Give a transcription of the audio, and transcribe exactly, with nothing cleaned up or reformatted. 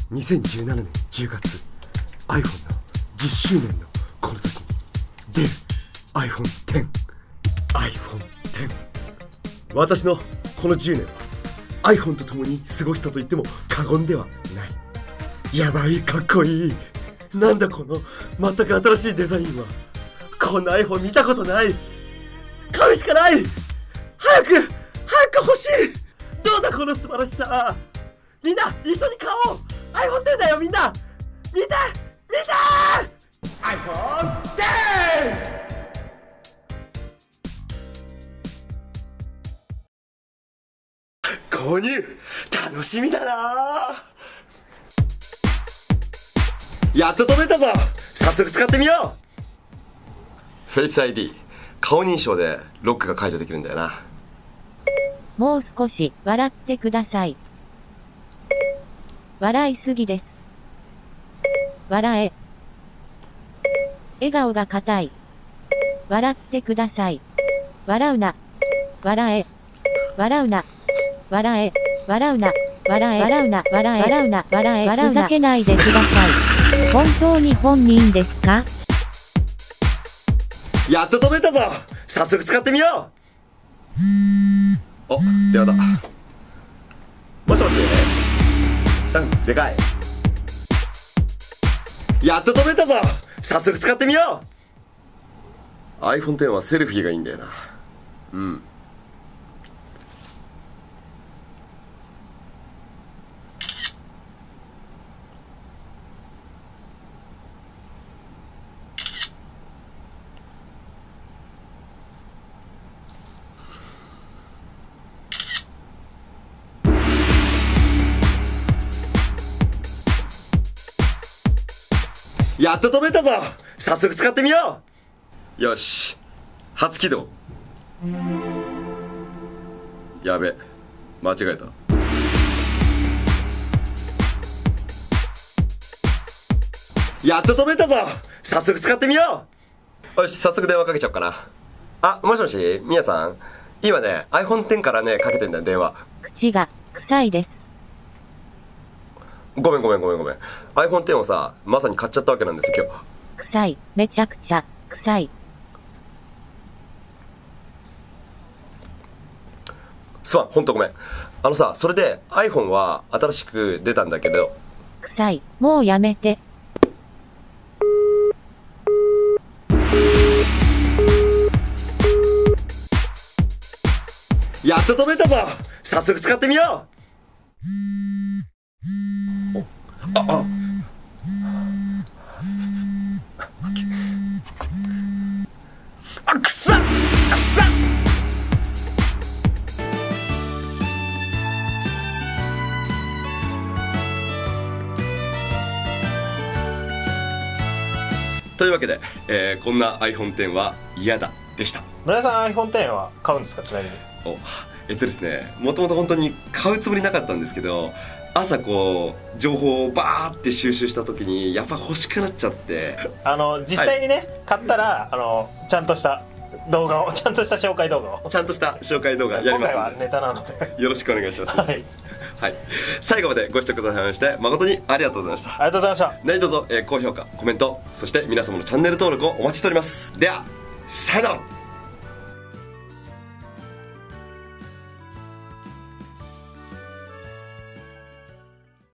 にせんじゅうななねんじゅうがつ iPhone のじゅっしゅうねんのこの年に出る アイフォンテン アイフォンテン。 私のこのじゅうねんは iPhone と共に過ごしたと言っても過言ではない。やばい、かっこいい。なんだこの全く新しいデザインは。こんな iPhone 見たことない。買うしかない。早く早く欲しい。どうだこの素晴らしさ。みんな一緒に買おう。 アイフォンテン だよ。みんな見て見て アイフォンテン 購入楽しみだな。やっと届いたぞ。早速使ってみよう。フェイス アイディー 顔認証でロックが解除できるんだよな。 もう少し笑ってください。笑いすぎです。笑え。笑顔が硬い。笑ってください。笑うな。笑え。笑うな。笑え。笑うな。笑え。笑うな。笑え。笑うな。笑え。笑うな。ふざけないでください。本当に本人ですか？ やっと届いたぞ。早速使ってみよう。お、電話だ。もしもし。うん、でかい。やっと届いたぞ。早速使ってみよう。 アイフォンテン はセルフィーがいいんだよな。うん。やっと届いたぞ。早速使ってみよう。よし、初起動。やべ、間違えた。やっと届いたぞ。早速使ってみよう。よし、早速電話かけちゃおうかな。あ、もしもし、みやさん。今ね アイフォンテン からねかけてんだよ、電話。 口が臭いです。 ごめんごめんごめんごめん。 アイフォンテン をさ、まさに買っちゃったわけなんですよ今日。 臭い。めちゃくちゃ臭い。 すまん、ほんとごめん。あのさ、それで iPhone は新しく出たんだけど。 臭い。もうやめて。 やっと届いたぞ。早速使ってみよう。あ、あ、あ、くさっくさっ。というわけで、えー、こんな アイフォンテン は嫌だでした。 村井さん アイフォンテン は買うんですか？ちなみに。 お、えっとですね、もともと本当に買うつもりなかったんですけど、朝こう情報をバーって収集した時にやっぱ欲しくなっちゃって、 あの実際にね、はい、買ったらあのちゃんとした動画をちゃんとした紹介動画をちゃんとした紹介動画やります。 今回はネタなのでよろしくお願いします。 はい、 はい、最後までご視聴くださいまして誠にありがとうございました。 ありがとうございました。 何卒、えー、高評価、コメント、そして皆様のチャンネル登録をお待ちしております。ではさよなら。